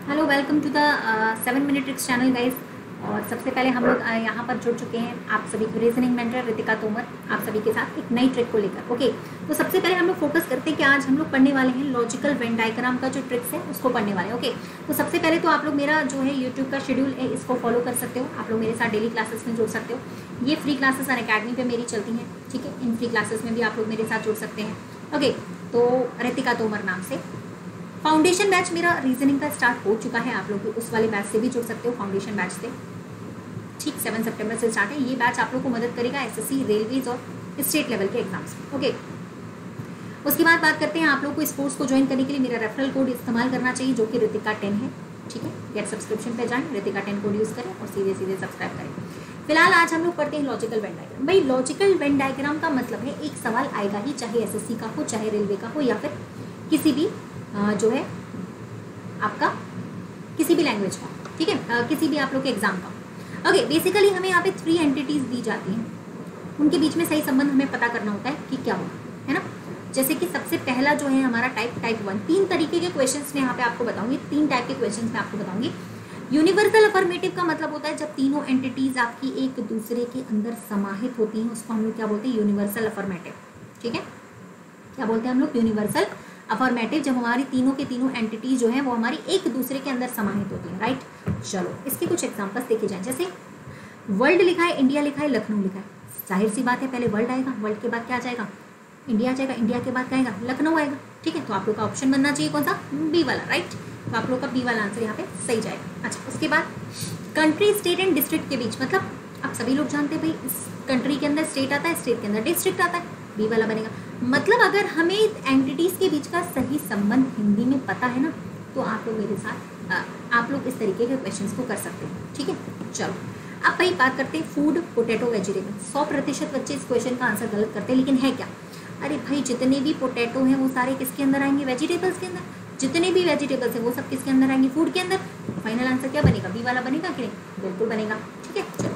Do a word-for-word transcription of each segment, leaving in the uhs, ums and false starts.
Hello, welcome to the seven minute tricks channel guys. और सबसे पहले हम लोग uh, यहाँ पर जुड़ चुके हैं आप सभी को रीजनिंग मेंटर रितिका तोमर आप सभी के साथ एक नई ट्रिक को लेकर। ओके, तो सबसे पहले हम लोग फोकस करते हैं कि आज हम लोग पढ़ने वाले हैं लॉजिकल वेन डायग्राम का जो ट्रिक्स है उसको पढ़ने वाले हैं। ओके, तो सबसे पहले तो आप लोग मेरा जो है यूट्यूब का शेड्यूल है इसको फॉलो कर सकते हो। आप लोग मेरे साथ डेली क्लासेस में जुड़ सकते हो। ये फ्री क्लासेस अनअकैडमी पे मेरी चलती हैं, ठीक है। इन फ्री क्लासेस में भी आप लोग मेरे साथ जुड़ सकते हैं। ओके, तो रितिका तोमर नाम से फाउंडेशन बैच मेरा रीजनिंग का स्टार्ट हो चुका है। आप लोग उस वाले बैच से भी जुड़ सकते हो, फाउंडेशन बैच से, ठीक। सेवन सितंबर से स्टार्ट है। ये बैच आप लोग को मदद करेगा एसएससी, रेलवेज और स्टेट लेवल के एग्जाम्स में। ओके, उसके बाद बात करते हैं आप लोग को इस कोर्स को ज्वाइन करने के लिए मेरा रेफरल कोड इस्तेमाल करना चाहिए जो कि रितिका टेन है, ठीक है। गेट सब्सक्रिप्शन पे जाएं, रितिका टेन कोड यूज़ करें और सीधे सीधे सब्सक्राइब करें। फिलहाल आज हम लोग पढ़ते हैं लॉजिकल वेन डायग्राम। भाई लॉजिकल वेन डायग्राम का मतलब है एक सवाल आएगा ही, चाहे एसएससी का हो, चाहे रेलवे का हो, या फिर किसी भी जो है आपका किसी भी लैंग्वेज का, ठीक है, आ, किसी भी आप लोग के एग्जाम का। ओके, बेसिकली हमें यहाँ पे थ्री एंटिटीज दी जाती हैं, उनके बीच में सही संबंध हमें पता करना होता है कि क्या होगा, है ना। जैसे कि सबसे पहला जो है हमारा टाइप टाइप वन, तीन तरीके के क्वेश्चंस में यहाँ पे आपको बताऊंगी, तीन टाइप के क्वेश्चंस में आपको बताऊंगी। यूनिवर्सल अफर्मेटिव का मतलब होता है जब तीनों एंटिटीज आपकी एक दूसरे के अंदर समाहित होती हैं, उसको हम लोग क्या बोलते हैं, यूनिवर्सल अफर्मेटिव, ठीक है। क्या बोलते हैं हम लोग, यूनिवर्सल अफर्मेटिव, जब हमारी तीनों के तीनों एंटिटी जो है वो हमारी एक दूसरे के अंदर समाहित होती है, राइट। चलो इसके कुछ एग्जांपल्स देखे जाएं। जैसे वर्ल्ड लिखा है, इंडिया लिखा है, लखनऊ लिखा है। जाहिर सी बात है पहले वर्ल्ड आएगा, वर्ल्ड के बाद क्या आ जाएगा, इंडिया आ जाएगा, इंडिया के बाद क्या आएगा, लखनऊ आएगा, ठीक है। तो आप लोग का ऑप्शन बनना चाहिए कौन सा, बी वाला, राइट। तो आप लोग का बी वाला आंसर यहाँ पे सही जाएगा। अच्छा, उसके बाद कंट्री, स्टेट एंड डिस्ट्रिक्ट के बीच, मतलब आप सभी लोग जानते हैं भाई इस कंट्री के अंदर स्टेट आता है, स्टेट के अंदर डिस्ट्रिक्ट आता है, बी वाला बनेगा। मतलब अगर हमें एंटिटीज के बीच का सही संबंध हिंदी में पता है ना, तो आप लोग मेरे साथ आ, आप लोग इस तरीके के क्वेश्चंस को कर सकते हैं, ठीक है। चलो अब भाई बात करते हैं फूड, पोटैटो, वेजिटेबल। सौ प्रतिशत बच्चे इस क्वेश्चन का आंसर गलत करते हैं, लेकिन है क्या, अरे भाई जितने भी पोटैटो हैं वो सारे किसके अंदर आएंगे, वेजिटेबल्स के अंदर। जितने भी वेजिटेबल्स हैं वो सब किसके अंदर आएंगे, फूड के अंदर। फाइनल आंसर क्या बनेगा, बी वाला बनेगा कि नहीं, बिल्कुल बनेगा, ठीक है। चलो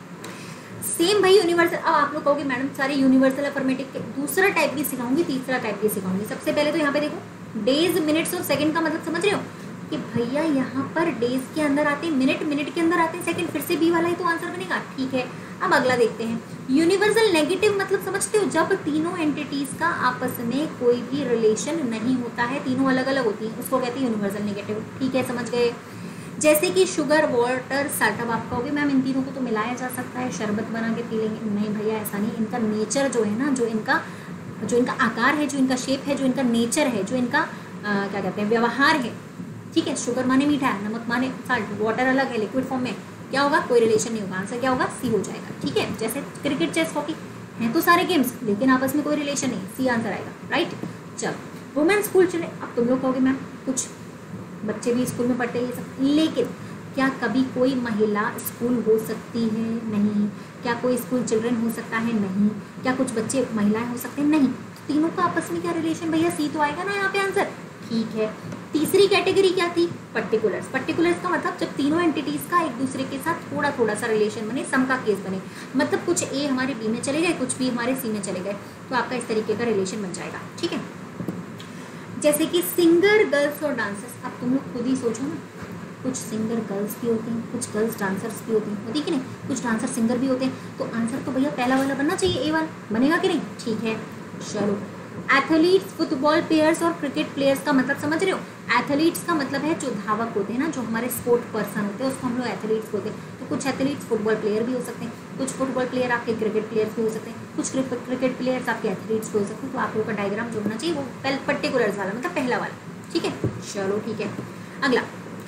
सेम भाई यूनिवर्सल, अब आप लोग कहोगे मैडम सारे यूनिवर्सल अफर्मेटिव के, दूसरा टाइप भी सिखाऊंगी, तीसरा टाइप भी सिखाऊंगी। सबसे पहले तो यहाँ पे देखो डेज, मिनट्स और सेकंड का मतलब समझ रहे हो कि भैया यहाँ पर डेज के अंदर आते हैं, मिनट मिनट के अंदर आते हैं, सेकंड फिर से बी वाला ही तो आंसर बनेगा, ठीक है। अब अगला देखते हैं, यूनिवर्सल नेगेटिव मतलब समझते हो, जब तीनों एंटिटीज का आपस में कोई भी रिलेशन नहीं होता है, तीनों अलग अलग होती है, उसको कहते हैं यूनिवर्सल नेगेटिव, ठीक है, समझ गए। जैसे कि शुगर, वाटर, सल्ट। अब आप कहोगे मैम इन तीनों को तो मिलाया जा सकता है, शरबत बना के पी लेंगे। नहीं भैया ऐसा नहीं, इनका नेचर जो है ना, जो इनका जो इनका आकार है, जो इनका शेप है, जो इनका नेचर है, जो इनका आ, क्या कहते हैं व्यवहार है, ठीक है। शुगर माने मीठा है, नमक माने साल्ट, वाटर अलग है लिक्विड फॉर्म में, क्या होगा, कोई रिलेशन नहीं होगा। आंसर क्या होगा, सी हो जाएगा, ठीक है। जैसे क्रिकेट, चेस, हॉकी हैं तो सारे गेम्स, लेकिन आपस में कोई रिलेशन नहीं, सी आंसर आएगा, राइट। चलो वुमेन स्कूल चले, अब तुम लोग कहोगे मैम कुछ बच्चे भी स्कूल में पढ़ते हैं ये सब, लेकिन क्या कभी कोई महिला स्कूल हो सकती है, नहीं। क्या कोई स्कूल चिल्ड्रन हो सकता है, नहीं। क्या कुछ बच्चे महिलाएं हो सकते हैं, नहीं। तीनों का आपस में क्या रिलेशन, भैया सी तो आएगा ना यहाँ पे आंसर, ठीक है। तीसरी कैटेगरी क्या थी, पर्टिकुलर्स। पर्टिकुलर्स का मतलब जब तीनों एंटिटीज का एक दूसरे के साथ थोड़ा थोड़ा सा रिलेशन बने, सम का केस बने, मतलब कुछ ए हमारे बी में चले गए, कुछ बी हमारे सी में चले गए, तो आपका इस तरीके का रिलेशन बन जाएगा, ठीक है। जैसे कि सिंगर, गर्ल्स और डांसर्स। अब तुम लोग खुद ही सोचो ना, कुछ सिंगर गर्ल्स भी होते हैं, कुछ गर्ल्स डांसर्स भी होती हैं, होती कि नहीं, कुछ डांसर सिंगर भी होते हैं, तो आंसर तो भैया पहला वाला बनना चाहिए, ए वाला बनेगा कि नहीं, ठीक है। चलो एथलीट्स, फुटबॉल प्लेयर्स और क्रिकेट प्लेयर्स का मतलब समझ रहे हो। एथलीट्स का मतलब है जो धावक होते हैं ना, जो हमारे स्पोर्ट पर्सन होते हैं, उसको हम लोग एथलीट्स बोलते हैं। तो कुछ एथलीट्स फुटबॉल प्लेयर भी हो सकते हैं, कुछ फुटबॉल प्लेयर आपके क्रिकेट प्लेयर्स भी हो सकते हैं, कुछ क्रिकेट प्लेयर्स आपके एथलीट्स भी हो सकते हैं। तो आप लोगों का डायग्राम जो होना चाहिए वो पर्टिकुलर्स वाला, मतलब पहला वाला, ठीक है। चलो ठीक है, अगला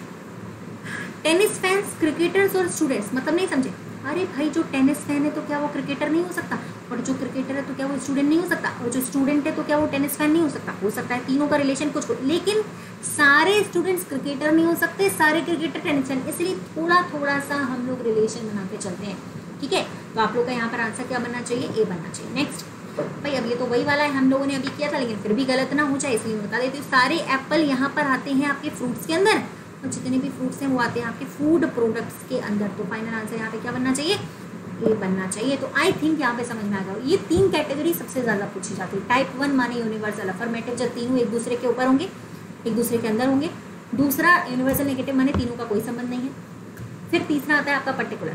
टेनिस फैंस, क्रिकेटर्स और स्टूडेंट्स, मतलब नहीं समझे। अरे भाई जो टेनिस फैन है तो क्या वो क्रिकेटर नहीं हो सकता, और जो क्रिकेटर है तो क्या वो स्टूडेंट नहीं हो सकता, और जो स्टूडेंट है तो क्या वो टेनिस फैन नहीं हो सकता, हो सकता है। तीनों का रिलेशन कुछ कुछ, लेकिन सारे स्टूडेंट्स क्रिकेटर नहीं हो सकते, सारे क्रिकेटर टेनिस फैन, इसलिए थोड़ा थोड़ा सा हम लोग रिलेशन बनाते चलते हैं, ठीक है। तो आप लोग का यहाँ पर आंसर क्या बनना चाहिए, ए बनना चाहिए। नेक्स्ट भाई अब ये तो वही वाला है हम लोगों ने अभी किया था, लेकिन फिर भी गलत ना हो जाए इसलिए मैं बता देती हूँ। सारे एप्पल यहाँ पर आते हैं आपके फ्रूट्स के अंदर, और जितने भी फ्रूट्स हैं वो आते हैं आपके फूड प्रोडक्ट्स के अंदर। तो फाइनल आंसर यहाँ पे क्या बनना चाहिए, ए बनना चाहिए। तो आई थिंक यहाँ पे समझ में आ गया। ये तीन कैटेगरी सबसे ज़्यादा पूछी जाती है। टाइप वन माने यूनिवर्सल अफर्मेटिव, जब तीनों एक दूसरे के ऊपर होंगे, एक दूसरे के अंदर होंगे, दूसरा यूनिवर्सल नेगेटिव माने तीनों का कोई संबंध नहीं है। फिर तीसरा आता है आपका पर्टिकुलर।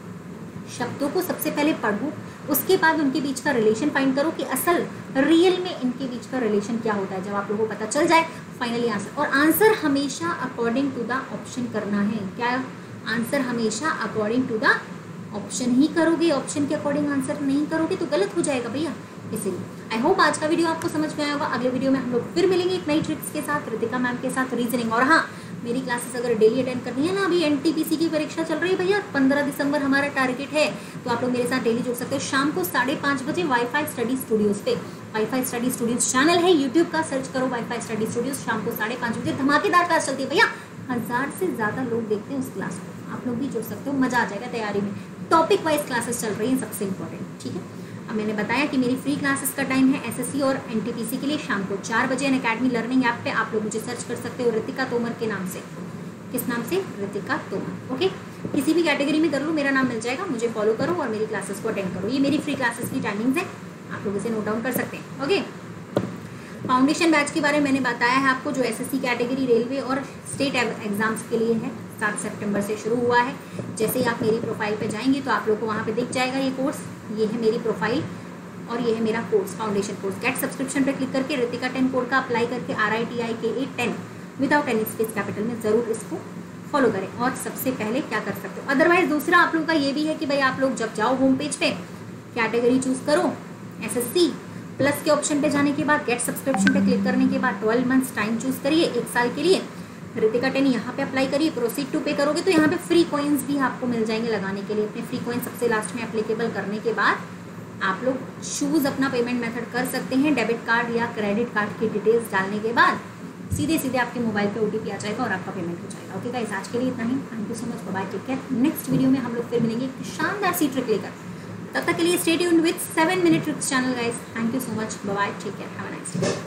शब्दों को सबसे पहले पढ़ो, उसके बाद उनके बीच का रिलेशन फाइंड करो कि असल रियल में इनके बीच का रिलेशन क्या होता है। जब आप लोगों को पता चल जाए फाइनली आंसर, और आंसर हमेशा अकॉर्डिंग टू द ऑप्शन करना है। क्या आंसर हमेशा अकॉर्डिंग टू द ऑप्शन ही करोगे, ऑप्शन के अकॉर्डिंग आंसर नहीं करोगे तो गलत हो जाएगा भैया। इसीलिए आई होप आज का वीडियो आपको समझ में आया होगा। अगले वीडियो में हम लोग फिर मिलेंगे एक नई ट्रिक्स के साथ, रितिका मैम के साथ रीजनिंग। और हाँ, मेरी क्लासेस अगर डेली अटेंड करनी है ना, अभी एनटीपीसी की परीक्षा चल रही है भैया, पंद्रह दिसंबर हमारा टारगेट है, तो आप लोग मेरे साथ डेली जुड़ सकते हो शाम को साढ़े पाँच बजे वाईफाई स्टडी स्टूडियोज पे। वाईफाई स्टडी स्टूडियोज चैनल है यूट्यूब का, सर्च करो वाईफाई स्टडी स्टूडियोज। शाम को साढ़े पाँच बजे धमाकेदार क्लास चलती है भैया, हजार से ज्यादा लोग देखते हैं उस क्लास को। आप लोग भी जुड़ सकते हो, मजा आ जाएगा तैयारी में। टॉपिक वाइज क्लासेस चल रही हैं, सबसे इंपॉर्टेंट, ठीक है। अब मैंने बताया कि मेरी फ्री क्लासेस का टाइम है एसएससी और एनटीपीसी के लिए शाम को चार बजे। एन अकेडमी लर्निंग ऐप पे आप लोग मुझे सर्च कर सकते हो रितिका तोमर के नाम से। किस नाम से? रितिका तोमर। ओके, किसी भी कैटेगरी में कर लो, मेरा नाम मिल जाएगा, मुझे फॉलो करो और मेरी क्लासेस को अटेंड करो। ये मेरी फ्री क्लासेस की टाइमिंग्स है, आप लोग इसे नोट डाउन कर सकते हैं। ओके, फाउंडेशन बैच के बारे में मैंने बताया है आपको, जो एसएससी कैटेगरी, रेलवे और स्टेट एग्जाम्स के लिए है। सात सितंबर से शुरू हुआ है। जैसे ही आप मेरी प्रोफाइल पे जाएंगे तो आप लोग को वहाँ पे दिख जाएगा ये कोर्स। ये है मेरी प्रोफाइल और ये है मेरा course, foundation course. Get subscription पे क्लिक करके रितिका टेन कोड का अप्लाई करके R I T I K A ten without any space capital में ज़रूर इसको फॉलो करें। और सबसे पहले क्या कर सकते हो, अदरवाइज दूसरा आप लोगों का ये भी है कि भाई आप लोग जब जाओ होम पेज पे, कैटेगरी चूज करो, एसएससी प्लस के ऑप्शन पे जाने के बाद गेट सब्सक्रिप्शन पे क्लिक करने के बाद ट्वेल्व मंथ्स टाइम चूज करिए, एक साल के लिए रितिका टेन यहाँ पे अप्लाई करिए, प्रोसीड टू पे करोगे तो यहाँ पे फ्री कॉइन्स भी आपको मिल जाएंगे लगाने के लिए। अपने फ्री कॉइन सबसे लास्ट में एप्लीकेबल करने के बाद आप लोग चूज अपना पेमेंट मेथड कर सकते हैं। डेबिट कार्ड या क्रेडिट कार्ड की डिटेल्स डालने के बाद सीधे सीधे आपके मोबाइल पे ओटीपी आ जाएगा और आपका पेमेंट हो जाएगा। ओके गाइस, आज के लिए इतना ही। Thank you so much, bye, take care. Next video में हम लोग फिर मिलेंगे एक शानदार सी ट्रिक लेकर। तब तक के लिए stay tuned with seven minute tricks channel guys. Thank you so much, bye, take care, have a nice day.